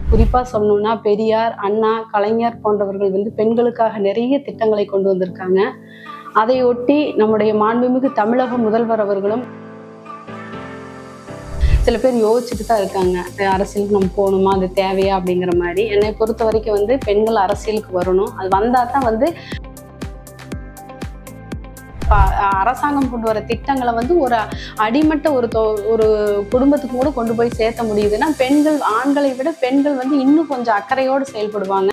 குறிப்பா சொல்லணும்னா பெரியார், அண்ணா, கலைஞர் போன்றவர்கள் பெண்களுக்காக நிறைய திட்டங்களை கொண்டு வந்திருக்காங்க. அதையொட்டி நம்முடைய மாண்புமிகு தமிழக முதல்வர் அவர்களும் சில பேர் யோசிச்சுட்டு தான் இருக்காங்க. அரசியலுக்கு நம்ம போகணுமா, அது தேவையா அப்படிங்கிற மாதிரி. என்னை பொறுத்த வரைக்கும் பெண்கள் அரசியலுக்கு வரணும். அது வந்தா தான் அரசாங்கம் கொண்டு வர திட்டங்களை ஒரு அடிமட்ட ஒரு குடும்பத்துக்கு கூட கொண்டு போய் சேர்த்த முடியுதுன்னா, பெண்கள் ஆண்களை விட பெண்கள் இன்னும் கொஞ்சம் அக்கறையோடு செயல்படுவாங்க.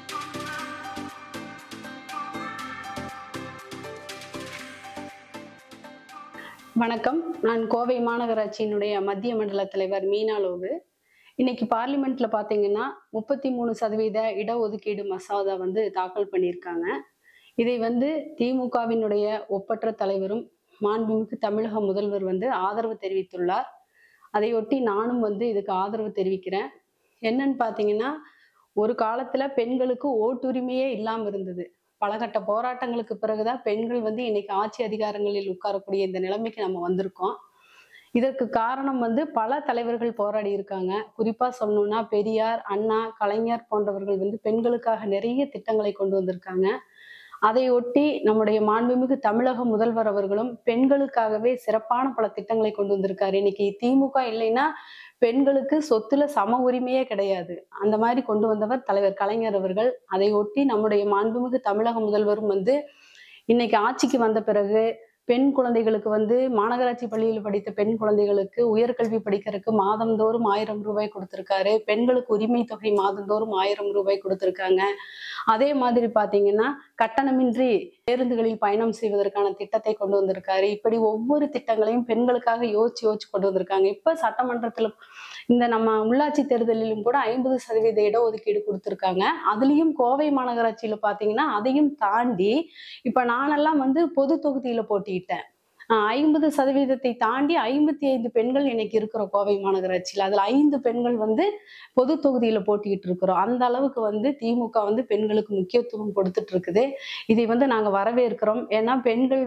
வணக்கம். நான் கோவை மாநகராட்சியினுடைய மத்திய மண்டல தலைவர் மீனாலோவு. இன்னைக்கு பார்லிமெண்ட்ல பாத்தீங்கன்னா 33% இடஒதுக்கீடு மசோதா தாக்கல் பண்ணியிருக்காங்க. இதை திமுகவினுடைய ஒப்பற்ற தலைவரும் மாண்புமிகு தமிழக முதல்வர் ஆதரவு தெரிவித்துள்ளார். அதையொட்டி நானும் இதுக்கு ஆதரவு தெரிவிக்கிறேன். என்னன்னு பாத்தீங்கன்னா, ஒரு காலத்துல பெண்களுக்கு ஓட்டுரிமையே இல்லாம இருந்தது. பலகட்ட போராட்டங்களுக்கு பிறகுதான் பெண்கள் இன்னைக்கு ஆட்சி அதிகாரங்களில் உட்காரக்கூடிய இந்த நிலைமைக்கு நம்ம வந்திருக்கோம். இதற்கு காரணம் பல தலைவர்கள் போராடி இருக்காங்க. குறிப்பா சொல்லணும்னா பெரியார், அண்ணா, கலைஞர் போன்றவர்கள் பெண்களுக்காக நிறைய திட்டங்களை கொண்டு வந்திருக்காங்க. அதையொட்டி நம்முடைய மாண்புமிகு தமிழக முதல்வர் அவர்களும் பெண்களுக்காகவே சிறப்பான பல திட்டங்களை கொண்டு வந்திருக்காரு. இன்னைக்கு திமுக இல்லைன்னா பெண்களுக்கு சொத்துல சம உரிமையே கிடையாது. அந்த மாதிரி கொண்டு வந்தவர் தலைவர் கலைஞர் அவர்கள். அதையொட்டி நம்முடைய மாண்புமிகு தமிழக முதல்வரும் இன்னைக்கு ஆட்சிக்கு வந்த பிறகு பெண் குழந்தைகளுக்கு மாநகராட்சி பள்ளியில் படித்த பெண் குழந்தைகளுக்கு உயர்கல்வி படிக்கிறதுக்கு மாதந்தோறும் 1000 ரூபாய் கொடுத்திருக்காரு. பெண்களுக்கு உரிமை தொகை மாதந்தோறும் 1000 ரூபாய் கொடுத்திருக்காங்க. அதே மாதிரி பாத்தீங்கன்னா கட்டணமின்றி பேருந்துகளில் பயணம் செய்வதற்கான திட்டத்தை கொண்டு வந்திருக்காரு. இப்படி ஒவ்வொரு திட்டங்களையும் பெண்களுக்காக யோசிச்சு கொண்டு வந்திருக்காங்க. இப்ப சட்டமன்றத்துல இந்த நம்ம உள்ளாட்சி தேர்தலிலும் கூட 50% இடஒதுக்கீடு கொடுத்திருக்காங்க. அதுலயும் கோவை மாநகராட்சியில பாத்தீங்கன்னா அதையும் தாண்டி இப்ப நானெல்லாம் பொது தொகுதியில போட்டியிட்டேன். 50% தாண்டி 55 பெண்கள் இன்னைக்கு இருக்கிறோம் கோவை மாநகராட்சியில. அதுல 5 பெண்கள் பொது தொகுதியில போட்டிட்டு இருக்கிறோம். அந்த அளவுக்கு திமுக பெண்களுக்கு முக்கியத்துவம் கொடுத்துட்டு இருக்குது. இதை நாங்க வரவேற்கிறோம். ஏன்னா பெண்கள்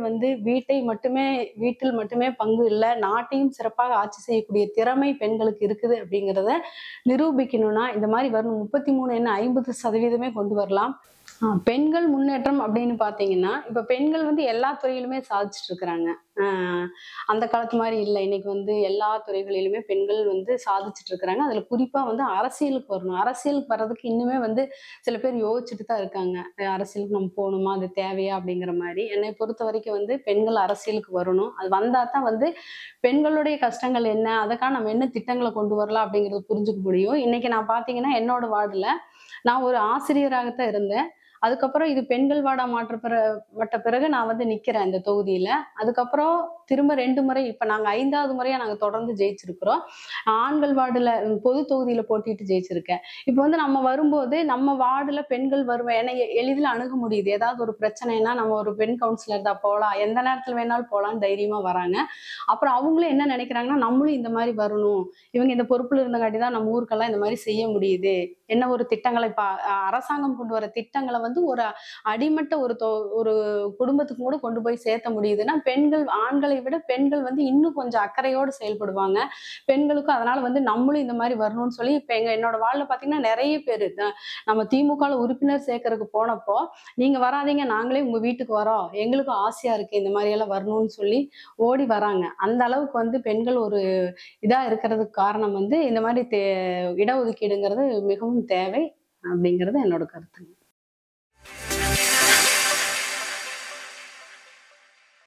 வீட்டில் மட்டுமே பங்கு இல்லை, நாட்டையும் சிறப்பாக ஆட்சி செய்யக்கூடிய திறமை பெண்களுக்கு இருக்குது அப்படிங்கிறத நிரூபிக்கணும்னா இந்த மாதிரி வரணும். 33 என்ன 50% கொண்டு வரலாம். பெண்கள் முன்னேற்றம் அப்படின்னு பாத்தீங்கன்னா இப்ப பெண்கள் எல்லா துறையிலுமே சாதிச்சுட்டு இருக்கிறாங்க. அந்த காலத்து மாதிரி இல்லை. இன்னைக்கு எல்லா துறைகளிலுமே பெண்கள் சாதிச்சுட்டு இருக்கிறாங்க. அதுல குறிப்பா அரசியலுக்கு வரணும். அரசியலுக்கு வர்றதுக்கு இன்னுமே சில பேர் யோசிச்சுட்டு தான் இருக்காங்க. அரசியலுக்கு நம்ம போகணுமா, அது தேவையா அப்படிங்கிற மாதிரி. என்னை பொறுத்த வரைக்கும் பெண்கள் அரசியலுக்கு வரணும். அது வந்தா தான் பெண்களுடைய கஷ்டங்கள் என்ன, அதுக்காக நம்ம என்ன திட்டங்களை கொண்டு வரலாம் அப்படிங்கறது புரிஞ்சுக்க முடியும். இன்னைக்கு நான் பாத்தீங்கன்னா என்னோட வார்டுல நான் ஒரு ஆசிரியராகத்தான் இருந்தேன். அதுக்கப்புறம் இது பெண்கள் வார்டா மாற்றப்பட்ட பிறகு நான் நிக்கிறேன் இந்த தொகுதியில. அதுக்கப்புறம் திரும்ப 2 முறை, இப்ப நாங்க 5வது முறையா நாங்க தொடர்ந்து ஜெயிச்சிருக்கிறோம். ஆண்கள் வார்டுல பொது தொகுதியில போட்டிட்டு ஜெயிச்சிருக்கேன். இப்ப நம்ம வரும்போது நம்ம வார்டுல பெண்கள் வருவேன். ஏன்னா எளிதில் அணுக முடியுது. ஏதாவது ஒரு பிரச்சனைனா நம்ம ஒரு பெண் கவுன்சிலர் தான் போலாம், எந்த நேரத்துல வேணாலும் போலாம்னு தைரியமா வராங்க. அப்புறம் அவங்களும் என்ன நினைக்கிறாங்கன்னா, நம்மளும் இந்த மாதிரி வரணும், இவங்க இந்த பொறுப்புல இருந்தங்காட்டி தான் நம்ம ஊருக்கெல்லாம் இந்த மாதிரி செய்ய முடியுது. என்ன ஒரு திட்டங்களை அரசாங்கம் கொண்டு வர திட்டங்களை ஒரு அடிமட்ட ஒரு குடும்பத்துக்கு கூட கொண்டு போய் சேர்த்த முடியுதுன்னா, பெண்கள் ஆண்களை விட பெண்கள் இன்னும் கொஞ்சம் அக்கறையோடு செயல்படுவாங்க. பெண்களுக்கும் அதனால நம்மளும் இந்த மாதிரி வரணும்னு சொல்லி இப்ப என்னோட வாழ்ல பாத்தீங்கன்னா நிறைய பேரு நம்ம திமுக உறுப்பினர் சேர்க்கறதுக்கு போனப்போ, நீங்க வராதீங்க, நாங்களே உங்க வீட்டுக்கு வரோம், எங்களுக்கும் ஆசையா இருக்கு இந்த மாதிரி எல்லாம் வரணும்னு சொல்லி ஓடி வராங்க. அந்த அளவுக்கு பெண்கள் ஒரு இதா இருக்கிறதுக்கு காரணம் இந்த மாதிரி இடஒதுக்கீடுங்கிறது மிகவும் தேவை அப்படிங்கிறது என்னோட கருத்து.